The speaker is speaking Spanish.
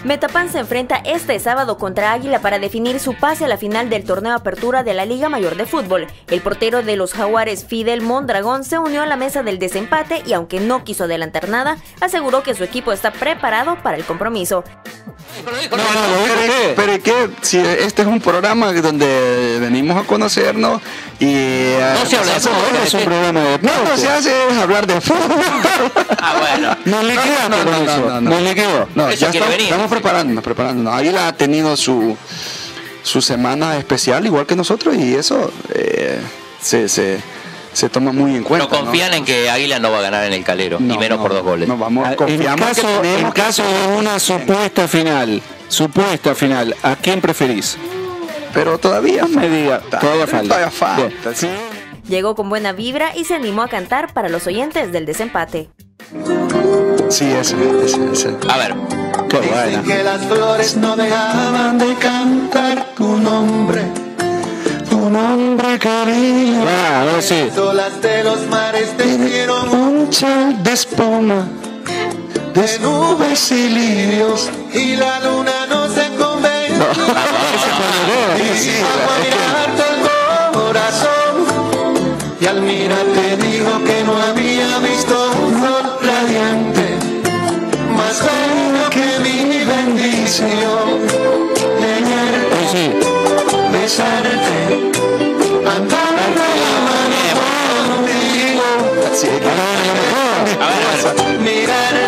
Metapan se enfrenta este sábado contra Águila para definir su pase a la final del torneo Apertura de la Liga Mayor de Fútbol. El portero de los Jaguares, Fidel Mondragón, se unió a la mesa del desempate y aunque no quiso adelantar nada, aseguró que su equipo está preparado para el compromiso. Pero que si este es un programa donde venimos a conocernos y no se habla de fútbol, es un programa de no se hace es hablar de fútbol. Bueno. No le quedó. No, ya estamos preparándonos. Águila ha tenido su semana especial igual que nosotros y eso se toma muy en cuenta. No confían en que Águila no va a ganar en el Calero, ni menos por 2 goles. No, confiamos en caso de una supuesta final, ¿a quién preferís? Pero todavía falta. ¿Sí? Llegó con buena vibra y se animó a cantar para los oyentes del desempate. Sí, ese. A ver. Qué buena. Dicen que las flores no dejaban de cantar tu nombre querido. Sí. Olas de los mares te hicieron mucha de espuma, de nubes y lirios, y la luna no se convenció. A mirarte el corazón, y al mirarte dijo que no había visto un sol radiante, más bello que mi bendición. Leerte, besarte, andar de la mano contigo, mirar